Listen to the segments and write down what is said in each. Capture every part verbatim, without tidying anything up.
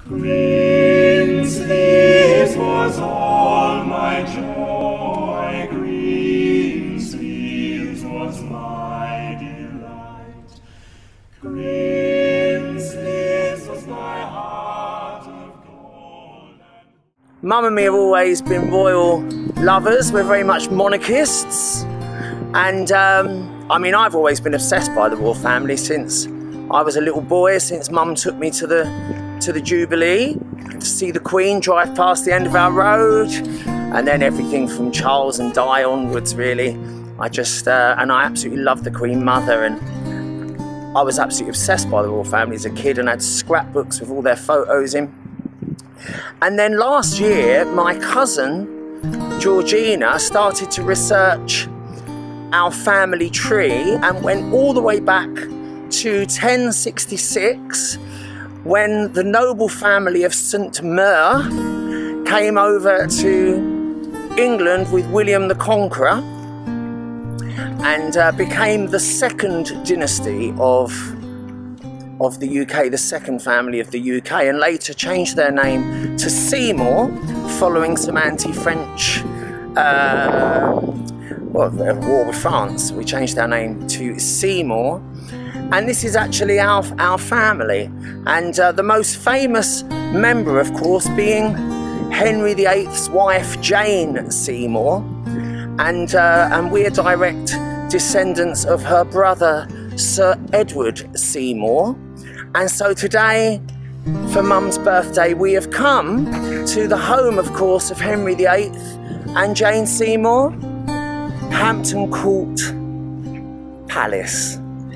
Green sleeves was all my joy, green sleeves was my delight, green sleeves was my heart of gold. Mum and me have always been royal lovers. We're very much monarchists, and um, I mean, I've always been obsessed by the royal family since I was a little boy, since Mum took me to the to the Jubilee to see the Queen drive past the end of our road, and then everything from Charles and Di onwards, really. I just uh, and I absolutely loved the Queen Mother, and I was absolutely obsessed by the royal family as a kid, and had scrapbooks with all their photos in. And then last year, my cousin Georgina started to research our family tree and went all the way back to ten sixty-six, when the noble family of Saint Mer came over to England with William the Conqueror, and uh, became the second dynasty of of the U K, the second family of the U K, and later changed their name to Seymour following some anti-French uh, well, war with France. We changed our name to Seymour. And this is actually our, our family. And uh, the most famous member, of course, being Henry the eighth's wife, Jane Seymour. And, uh, and we're direct descendants of her brother, Sir Edward Seymour. And so today, for Mum's birthday, we have come to the home, of course, of Henry the eighth and Jane Seymour, Hampton Court Palace.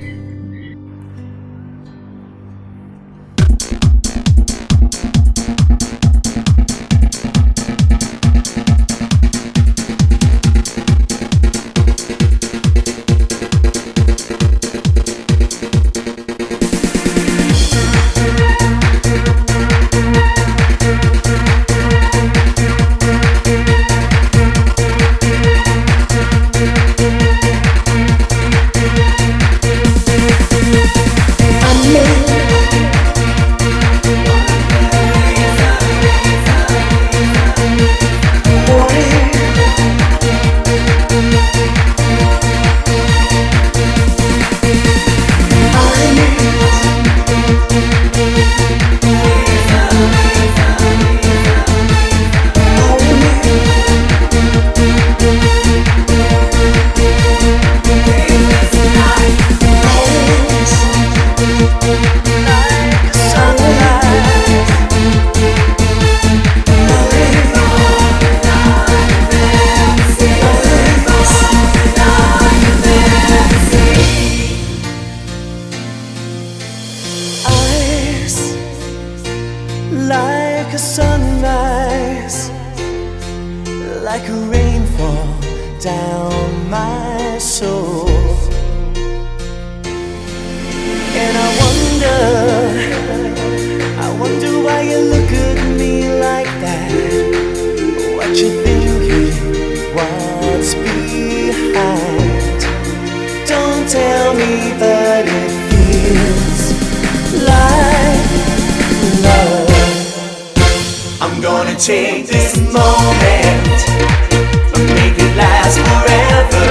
Like a sunrise, like a rainfall down my soul. And I wonder, I wonder why you look at me like that. What you thinking, what's behind? Don't tell me that it feels like love. I'm gonna take this moment and make it last forever.